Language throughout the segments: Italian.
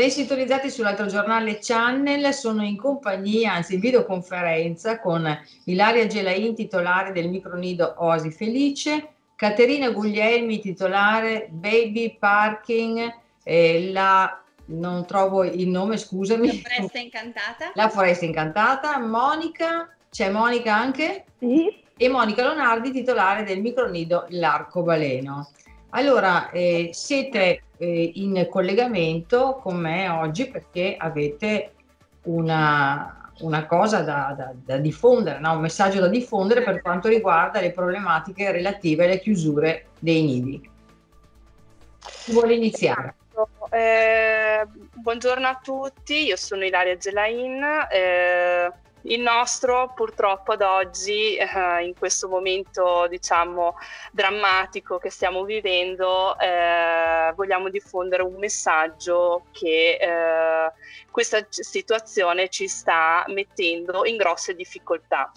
Ben sintonizzati sull'altro giornale Channel, sono in compagnia, anzi in videoconferenza con Ilaria Gelain, titolare del micronido Oasi Felice, Caterina Guglielmi, titolare Baby Parking, non trovo il nome, scusami. La Foresta Incantata. La Foresta Incantata, Monica, c'è Monica anche? Sì. E Monica Lonardi, titolare del micronido L'Arcobaleno. Allora, siete in collegamento con me oggi perché avete una cosa da diffondere, no? Un messaggio da diffondere per quanto riguarda le problematiche relative alle chiusure dei nidi. Chi vuole iniziare? Buongiorno a tutti, io sono Ilaria Gelain. Il nostro purtroppo ad oggi, in questo momento diciamo drammatico che stiamo vivendo, vogliamo diffondere un messaggio che questa situazione ci sta mettendo in grosse difficoltà.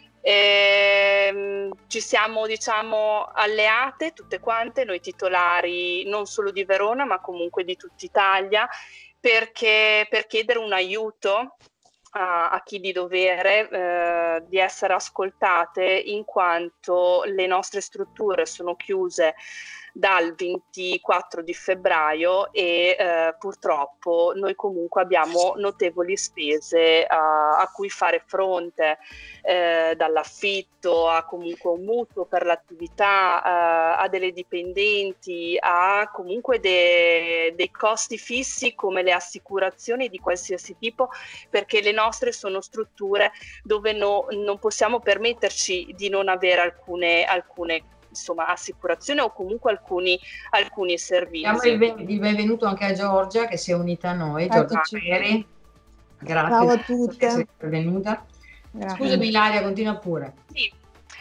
Ci siamo diciamo alleate tutte quante, noi titolari non solo di Verona ma comunque di tutta Italia, per chiedere un aiuto a chi di dovere, di essere ascoltate, in quanto le nostre strutture sono chiuse dal 24 di febbraio e purtroppo noi comunque abbiamo notevoli spese a cui fare fronte, dall'affitto a comunque un mutuo per l'attività, a delle dipendenti, a comunque dei costi fissi come le assicurazioni di qualsiasi tipo, perché le nostre sono strutture dove non possiamo permetterci di non avere alcune insomma assicurazione o comunque alcuni servizi. Diamo il benvenuto anche a Giorgia che si è unita a noi. Giorgia Peri, grazie. Ciao a tutte. Per essere venuta. Scusami Ilaria, continua pure. Sì.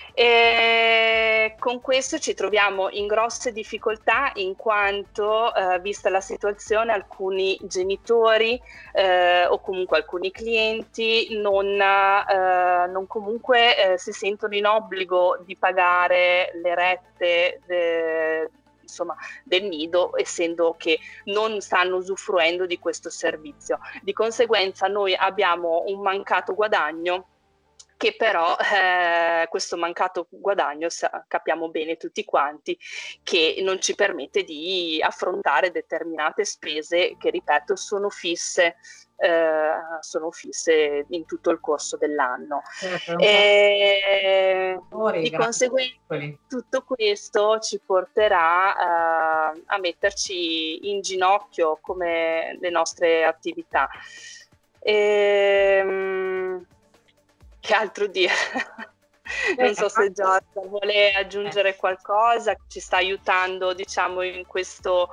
Con questo ci troviamo in grosse difficoltà in quanto, vista la situazione, alcuni genitori o comunque alcuni clienti non comunque si sentono in obbligo di pagare le rette insomma, del nido, essendo che non stanno usufruendo di questo servizio. Di conseguenza noi abbiamo un mancato guadagno, che però questo mancato guadagno capiamo bene tutti quanti che non ci permette di affrontare determinate spese che, ripeto, sono fisse in tutto il corso dell'anno. Di conseguenza tutto questo ci porterà a metterci in ginocchio come le nostre attività. Che altro dire? Non so se Giorgia vuole aggiungere qualcosa, ci sta aiutando diciamo in questa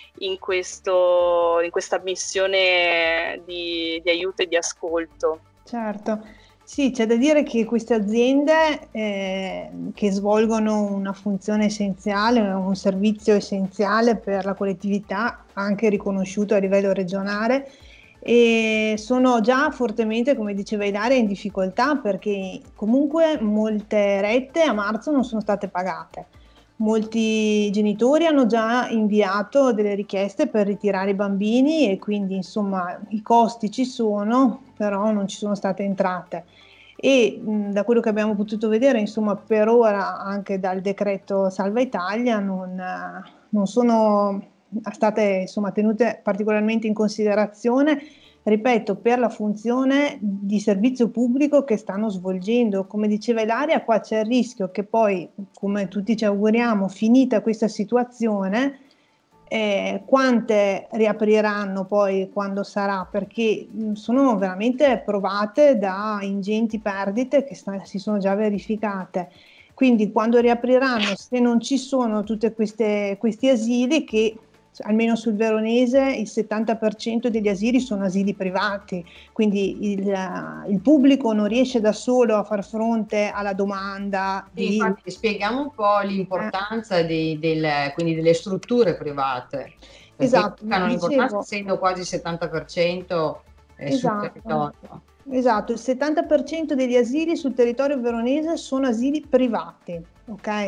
missione di aiuto e di ascolto. Certo, sì, c'è da dire che queste aziende che svolgono una funzione essenziale, un servizio essenziale per la collettività, anche riconosciuto a livello regionale, e sono già fortemente, come diceva Ilaria, in difficoltà perché comunque molte rette a marzo non sono state pagate. Molti genitori hanno già inviato delle richieste per ritirare i bambini e quindi insomma i costi ci sono, però non ci sono state entrate. E da quello che abbiamo potuto vedere, insomma, per ora anche dal decreto Salva Italia non sono state insomma tenute particolarmente in considerazione, ripeto, per la funzione di servizio pubblico che stanno svolgendo. Come diceva Ilaria, qua c'è il rischio che poi, come tutti ci auguriamo, finita questa situazione, quante riapriranno poi quando sarà, perché sono veramente provate da ingenti perdite che si sono già verificate. Quindi quando riapriranno, se non ci sono tutti questi asili, che almeno sul veronese il 70% degli asili sono asili privati, quindi il pubblico non riesce da solo a far fronte alla domanda. Infatti, spieghiamo un po' l'importanza quindi delle strutture private. Esatto, hanno l'importanza, essendo quasi il 70% sul territorio. Esatto, il 70% degli asili sul territorio veronese sono asili privati, ok?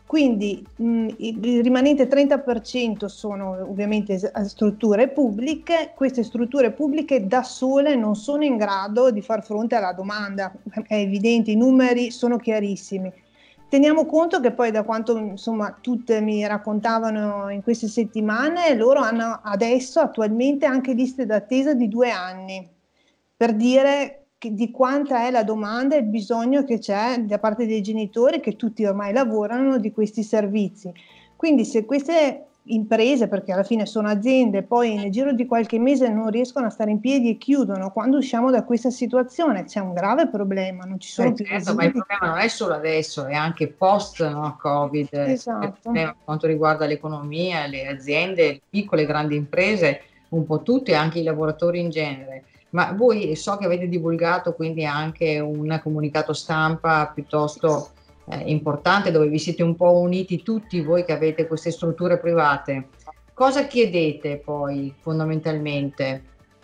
Quindi il rimanente 30% sono ovviamente strutture pubbliche. Queste strutture pubbliche da sole non sono in grado di far fronte alla domanda, è evidente, i numeri sono chiarissimi. Teniamo conto che poi, da quanto insomma tutte mi raccontavano in queste settimane, loro hanno adesso attualmente anche liste d'attesa di 2 anni, per dire di quanta è la domanda e il bisogno che c'è da parte dei genitori, che tutti ormai lavorano, di questi servizi. Quindi se queste imprese, perché alla fine sono aziende, poi nel giro di qualche mese non riescono a stare in piedi e chiudono, quando usciamo da questa situazione c'è un grave problema, non ci sono più certo, ma il problema non è solo adesso, è anche post, no, Covid, esatto. Per quanto riguarda l'economia, le aziende, le piccole e grandi imprese, un po' tutte, anche i lavoratori in genere. Ma voi so che avete divulgato quindi anche un comunicato stampa piuttosto importante, dove vi siete un po' uniti tutti voi che avete queste strutture private. Cosa chiedete poi fondamentalmente?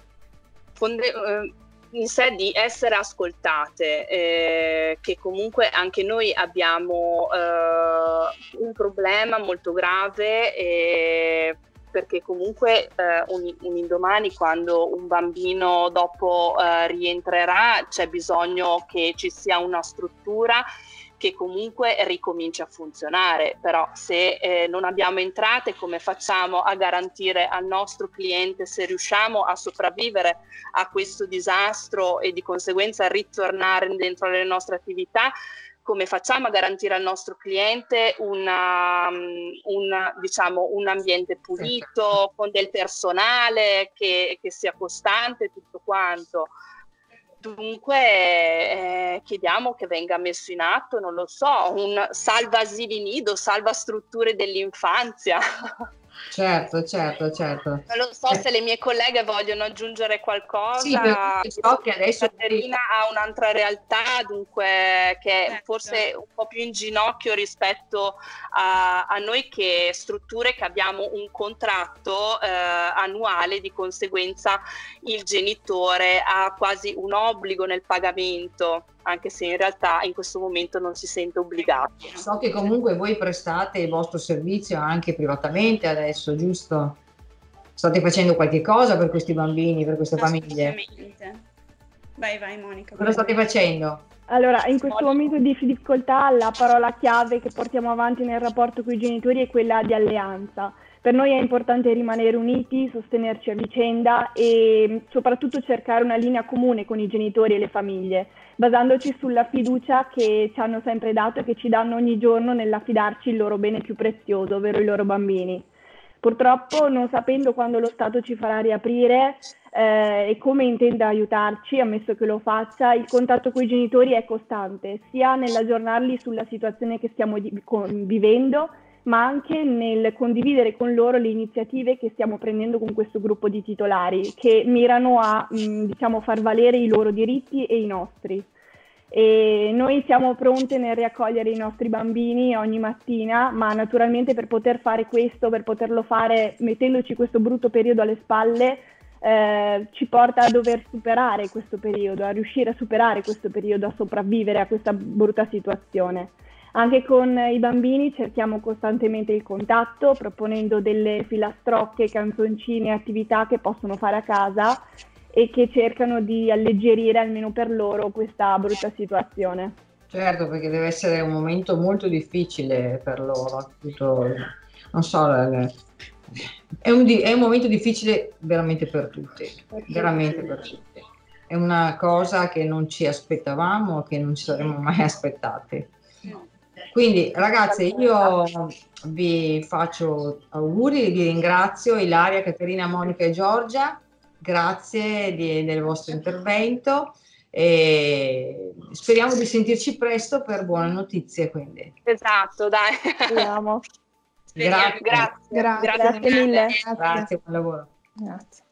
In sé di essere ascoltate, che comunque anche noi abbiamo un problema molto grave, perché comunque un indomani, quando un bambino dopo rientrerà, c'è bisogno che ci sia una struttura che comunque ricomincia a funzionare. Però se non abbiamo entrate, come facciamo a garantire al nostro cliente, se riusciamo a sopravvivere a questo disastro e di conseguenza a ritornare dentro le nostre attività, come facciamo a garantire al nostro cliente diciamo, un ambiente pulito, con del personale che sia costante, tutto quanto. Dunque chiediamo che venga messo in atto, non lo so, un salva asili nido, salva strutture dell'infanzia. Certo, certo, certo. Non lo so se le mie colleghe vogliono aggiungere qualcosa. Sì, so che adesso Caterina ha un'altra realtà, dunque, che è forse un po' più in ginocchio rispetto a noi, che strutture che abbiamo un contratto annuale, di conseguenza il genitore ha quasi un obbligo nel pagamento, anche se in realtà in questo momento non si sente obbligato. So che comunque voi prestate il vostro servizio anche privatamente adesso, giusto? State facendo qualche cosa per questi bambini, per queste famiglie? Vai Monica. Cosa state facendo? Allora, in questo momento di difficoltà la parola chiave che portiamo avanti nel rapporto con i genitori è quella di alleanza. Per noi è importante rimanere uniti, sostenerci a vicenda e soprattutto cercare una linea comune con i genitori e le famiglie, basandoci sulla fiducia che ci hanno sempre dato e che ci danno ogni giorno nell'affidarci il loro bene più prezioso, ovvero i loro bambini. Purtroppo, non sapendo quando lo Stato ci farà riaprire e come intenda aiutarci, ammesso che lo faccia, il contatto con i genitori è costante, sia nell'aggiornarli sulla situazione che stiamo vivendo, ma anche nel condividere con loro le iniziative che stiamo prendendo con questo gruppo di titolari, che mirano a diciamo, far valere i loro diritti e i nostri. E noi siamo pronte nel riaccogliere i nostri bambini ogni mattina, ma naturalmente per poter fare questo, per poterlo fare mettendoci questo brutto periodo alle spalle, ci porta a dover superare questo periodo, a riuscire a superare questo periodo, a sopravvivere a questa brutta situazione. Anche con i bambini cerchiamo costantemente il contatto, proponendo delle filastrocche, canzoncine, attività che possono fare a casa e che cercano di alleggerire almeno per loro questa brutta situazione. Certo, perché deve essere un momento molto difficile per loro. Tutto, non so, è un momento difficile veramente per tutti, veramente per tutti. È una cosa che non ci aspettavamo, che non ci saremmo mai aspettati. Quindi ragazze, io vi faccio auguri, vi ringrazio Ilaria, Caterina, Monica e Giorgia, grazie del vostro intervento e speriamo di sentirci presto per buone notizie. Quindi. Esatto, dai. Speriamo. Grazie. Grazie mille. Grazie, buon lavoro. Grazie.